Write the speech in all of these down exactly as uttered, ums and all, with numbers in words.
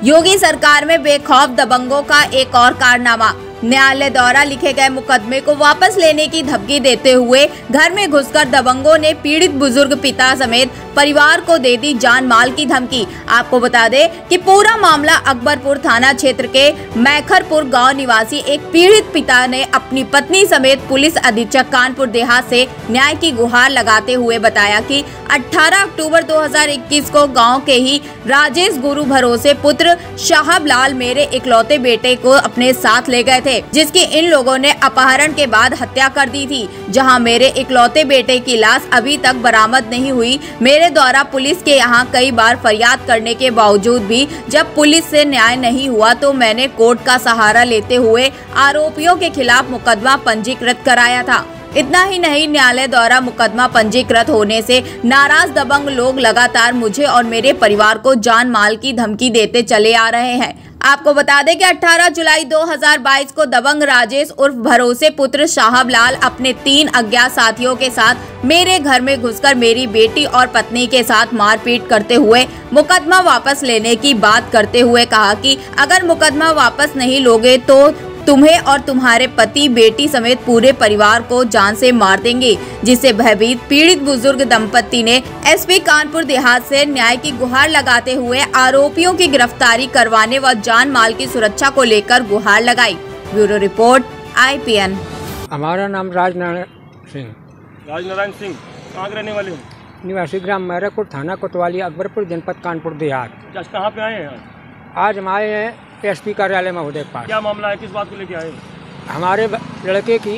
योगी सरकार में बेखौफ दबंगों का एक और कारनामा। न्यायालय द्वारा लिखे गए मुकदमे को वापस लेने की धमकी देते हुए घर में घुसकर दबंगों ने पीड़ित बुजुर्ग पिता समेत परिवार को दे दी जान माल की धमकी। आपको बता दें कि पूरा मामला अकबरपुर थाना क्षेत्र के मैखरपुर गांव निवासी एक पीड़ित पिता ने अपनी पत्नी समेत पुलिस अधीक्षक कानपुर देहात से न्याय की गुहार लगाते हुए बताया कि अठारह अक्टूबर दो हज़ार इक्कीस को गांव के ही राजेश गुरु भरोसे पुत्र शाहब लाल मेरे इकलौते बेटे को अपने साथ ले गए थे, जिसकी इन लोगों ने अपहरण के बाद हत्या कर दी थी। जहां मेरे इकलौते बेटे की लाश अभी तक बरामद नहीं हुई। मेरे द्वारा पुलिस के यहां कई बार फरियाद करने के बावजूद भी जब पुलिस से न्याय नहीं हुआ तो मैंने कोर्ट का सहारा लेते हुए आरोपियों के खिलाफ मुकदमा पंजीकृत कराया था। इतना ही नहीं, न्यायालय द्वारा मुकदमा पंजीकृत होने से नाराज दबंग लोग लगातार मुझे और मेरे परिवार को जान माल की धमकी देते चले आ रहे हैं। आपको बता दें कि अठारह जुलाई दो हज़ार बाईस को दबंग राजेश उर्फ भरोसे पुत्र शाहब लाल अपने तीन अज्ञात साथियों के साथ मेरे घर में घुसकर मेरी बेटी और पत्नी के साथ मारपीट करते हुए मुकदमा वापस लेने की बात करते हुए कहा कि अगर मुकदमा वापस नहीं लोगे तो तुम्हें और तुम्हारे पति बेटी समेत पूरे परिवार को जान से मार देंगे। जिससे भयभीत पीड़ित बुजुर्ग दंपति ने एसपी कानपुर देहात से न्याय की गुहार लगाते हुए आरोपियों की गिरफ्तारी करवाने व जान माल की सुरक्षा को लेकर गुहार लगाई। Bureau report I P N. हमारा नाम राजनारायण सिंह। राजनारायण सिंह कहाँ के रहने वाले हो? निवासी ग्राम मैरपुर, थाना कोतवाली, अकबरपुर, जनपद कानपुर देहात। आज कहाँ पे आए हैं? आज हम आए हैं एसपी कार्यालय महोदय के पास। क्या मामला है, किस बात को लेके आए? हमारे लड़के की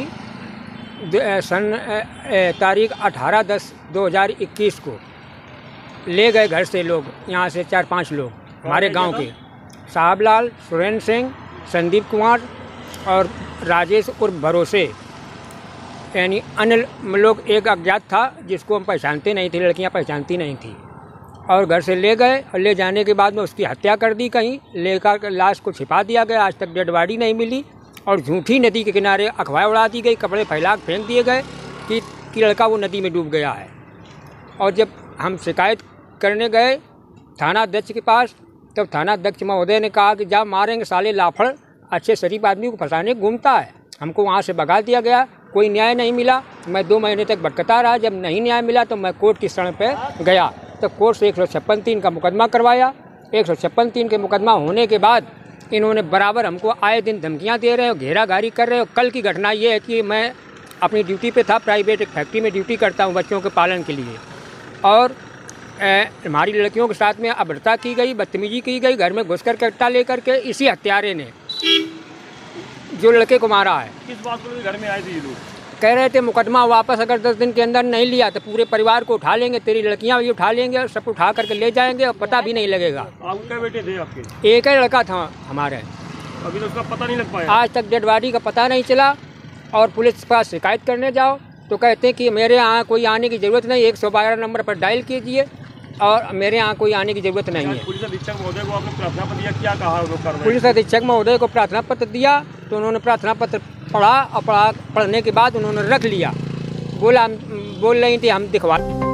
सन तारीख अठारह दस दो हज़ार इक्कीस को ले गए घर से लोग, यहाँ से चार पांच लोग हमारे गांव के, साहब लाल, सुरेंद्र सिंह, संदीप कुमार और राजेश उर्फ भरोसे, यानी अन्य लोग। एक अज्ञात था जिसको हम पहचानते नहीं थे, लड़कियाँ पहचानती नहीं थी, और घर से ले गए और ले जाने के बाद में उसकी हत्या कर दी। कहीं लेकर लाश को छिपा दिया गया, आज तक डेड बॉडी नहीं मिली, और झूठी नदी के किनारे अफवाह उड़ा दी गई, कपड़े फैला फेंक दिए गए कि, कि लड़का वो नदी में डूब गया है। और जब हम शिकायत करने गए थाना अध्यक्ष के पास, तब थाना अध्यक्ष महोदय ने कहा कि जब मारेंगे साले लाफड़, अच्छे शरीफ आदमी को फंसाने घूमता है। हमको वहाँ से भगा दिया गया, कोई न्याय नहीं मिला। मैं दो महीने तक भटकता रहा। जब नहीं न्याय मिला तो मैं कोर्ट की शरण पर गया, तब कोर्ट से एक सौ छप्पन तीन का मुकदमा करवाया। एक सौ छप्पन तीन के मुकदमा होने के बाद इन्होंने बराबर हमको आए दिन धमकियां दे रहे हो, घेराघारी कर रहे हो। कल की घटना ये है कि मैं अपनी ड्यूटी पे था, प्राइवेट एक फैक्ट्री में ड्यूटी करता हूं बच्चों के पालन के लिए, और हमारी लड़कियों के साथ में अभद्रता की गई, बदतमीजी की गई। घर में घुसकर कट्टा लेकर के इसी हत्यारे ने जो लड़के को मारा है। किस बात को घर में आए थे ये लोग? कह रहे थे मुकदमा वापस अगर दस दिन के अंदर नहीं लिया तो पूरे परिवार को उठा लेंगे, तेरी लड़कियां भी उठा लेंगे और सब उठा करके ले जाएंगे और पता भी नहीं लगेगा। आप क्या बेटे थे आपके? एक ही लड़का था हमारे। अभी तो उसका पता नहीं लग पाया? आज तक डेड बॉडी का पता नहीं चला। और पुलिस के पास शिकायत करने जाओ तो कहते हैं कि मेरे यहाँ कोई आने की ज़रूरत नहीं, एक सौ बारह नंबर पर डायल कीजिए और मेरे यहाँ कोई आने की ज़रूरत नहीं है। पुलिस अधीक्षक महोदय को आपने प्रार्थना पत्र दिया, क्या कहा उन्होंने? पुलिस अधीक्षक महोदय को प्रार्थना पत्र दिया तो उन्होंने प्रार्थना पत्र पढ़ा और पढ़ा पढ़ने के बाद उन्होंने रख लिया। बोला बोल रही थी हम दिखवा